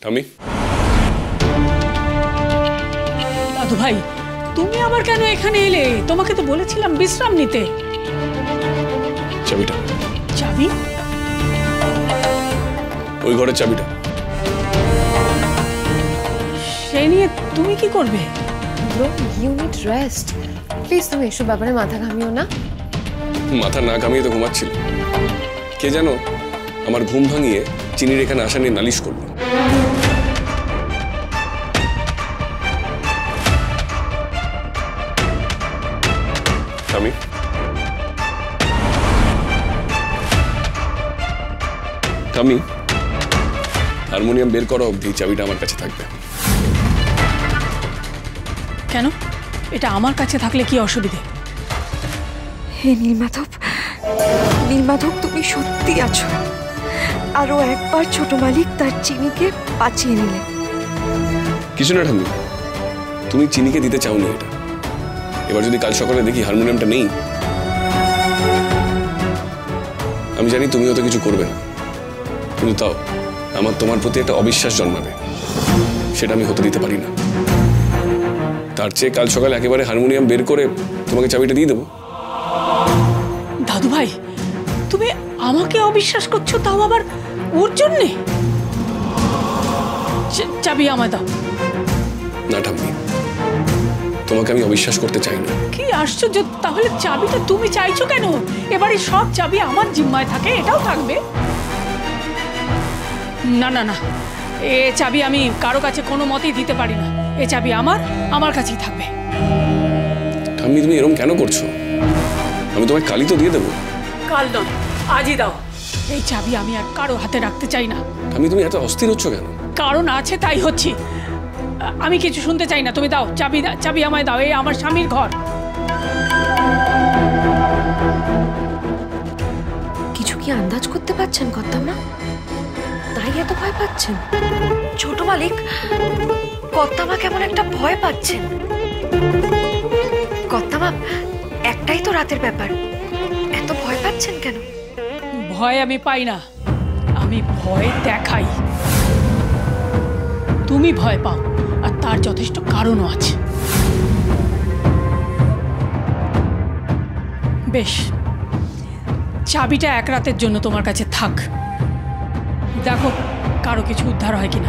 আমি দাদু ভাই, তুমি আবার কেন এখানে এলে? তোমাকে তো বলেছিলাম বিশ্রাম নিতে। চাবিটা। চাবি? ওই ঘরের চাবিটা। সেই নিয়ে তুমি কি করবে? Bro, you need rest. Please তুমি এসব ব্যাপারে মাথা ঘামিও না। মাথা না ঘামিয়ে তো ঘুমাচ্ছিল। কে জানো আমার ঘুম ভাঙিয়ে চিনির এখানে আসা নিয়ে নালিশ করলো। আমি আমি হারমোনিয়াম বের করা অবধি চাবিটা আমার কাছে থাকবে। কেন? এটা আমার কাছে থাকলে কি অসুবিধে? হে নীলমাধব, নীলমাধব তুমি সত্যি আছো। আরো একবার ছোট মালিক তার চিনিকে বাঁচিয়ে নিলে। কিছু না ঠাম্মি, তুমি চিনিকে দিতে চাওনি এটা। এবার যদি কাল সকালে দেখি হারমোনিয়ামটা নেই, আমি জানি তুমি হয়তো কিছু করবে না, কিন্তু তাও আমার তোমার প্রতি একটা অবিশ্বাস জন্মাবে। সেটা আমি হতে দিতে পারি না। তার চেয়ে কাল সকালে একেবারে হারমোনিয়াম বের করে তোমাকে চাবিটা দিয়ে দেবো। দাদু ভাই, তুমি আমাকে অবিশ্বাস করছো, তাও আবার ওর জন্যে? চাবি আমায় দাও। না ঠাম্মি, তোমাকে আমি অবিশ্বাস করতে চাই না। কি আশ্চর্য! তাহলে চাবিটা তুমি চাইছো কেন? এবারে সব চাবি আমার জিম্মায় থাকে, এটাও থাকবে? না না না, এ চাবি আমি কারো কাছে কোনো মতেই দিতে পারি না। এ চাবি আমার কাছেই থাকবে। ঠাম্মি, তুমি এরকম কেন করছো? আমি তোমায় কালই তো দিয়ে দেবো। কাল নয়, আজই দাও। এই চাবি আমি আর কারো হাতে রাখতে চাই না। ঠাম্মি, তুমি এত অস্থির হচ্ছ কেন? কারণ আছে তাই হচ্ছি। আমি কিছু শুনতে চাই না, তুমি দাও চাবি। চাবি আমায় দাও, এই আমার স্বামীর ঘর। কিছু কি আন্দাজ করতে পারছেন কর্তামা? তাই এত ভয় পাচ্ছেন? ছোট মালিক, কর্তামা কেমন একটা ভয় পাচ্ছেন। কর্তামা, একটাই তো রাতের ব্যাপার, এত ভয় পাচ্ছেন কেন? ভয় আমি পাই না, আমি ভয় দেখাই। তুমি ভয় পাও, আর তার যথেষ্ট কারণও আছে। বেশ, চাবিটা এক রাতের জন্য তোমার কাছে থাক। দেখো কারো কিছু উদ্ধার হয় কিনা।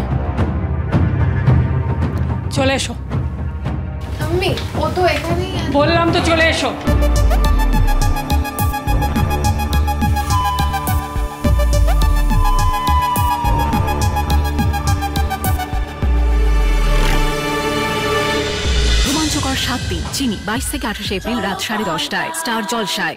চলে এসো। আম্মি, ও তো এখানেই। বললাম তো চলে এসো। রোমাঞ্চকর 7 দিন চিনি 22 থেকে 28 এপ্রিল রাত 10:30টায় স্টার জলসায়।